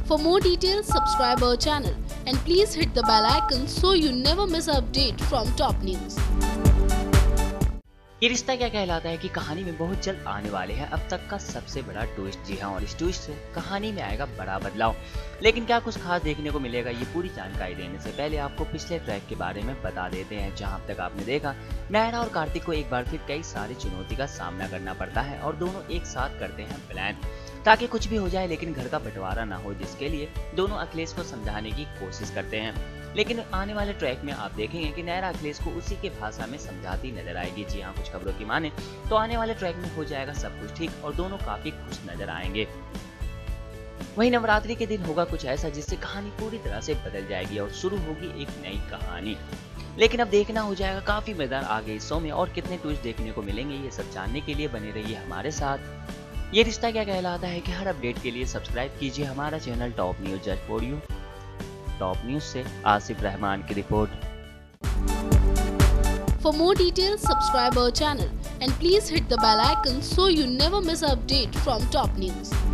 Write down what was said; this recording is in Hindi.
For more details, subscribe our channel and please hit the bell icon so you never miss an update from top news. ये रिश्ता क्या कहलाता है कि कहानी में बहुत जल्द आने वाले हैं अब तक का सबसे बड़ा ट्विस्ट। जी हाँ, और इस ट्विस्ट से कहानी में आएगा बड़ा बदलाव। लेकिन क्या कुछ खास देखने को मिलेगा, ये पूरी जानकारी देने से पहले आपको पिछले ट्रैक के बारे में बता देते हैं। जहाँ अब तक आपने देखा नायरा और कार्तिक को एक बार फिर कई सारी चुनौती का सामना करना पड़ता है और दोनों एक साथ करते हैं प्लान ताकि कुछ भी हो जाए लेकिन घर का बंटवारा ना हो, जिसके लिए दोनों अखिलेश को समझाने की कोशिश करते हैं। लेकिन आने वाले ट्रैक में आप देखेंगे कि नायरा अखिलेश को उसी के भाषा में समझाती नजर आएगी। जी हाँ, कुछ खबरों की माने तो आने वाले ट्रैक में हो जाएगा सब कुछ ठीक और दोनों काफी खुश नजर आएंगे। वहीं नवरात्रि के दिन होगा कुछ ऐसा जिससे कहानी पूरी तरह से बदल जाएगी और शुरू होगी एक नई कहानी। लेकिन अब देखना हो जाएगा काफी मजेदार आगे हिस्सों में और कितने ट्विस्ट देखने को मिलेंगे। ये सब जानने के लिए बने रहिए हमारे साथ। ये रिश्ता क्या कहलाता है कि हर अपडेट के लिए सब्सक्राइब कीजिए हमारा channel top news just for you. Top news से आसिफ रहमान की रिपोर्ट। For more details, subscribe our channel and please hit the bell icon so you never miss an update from top news.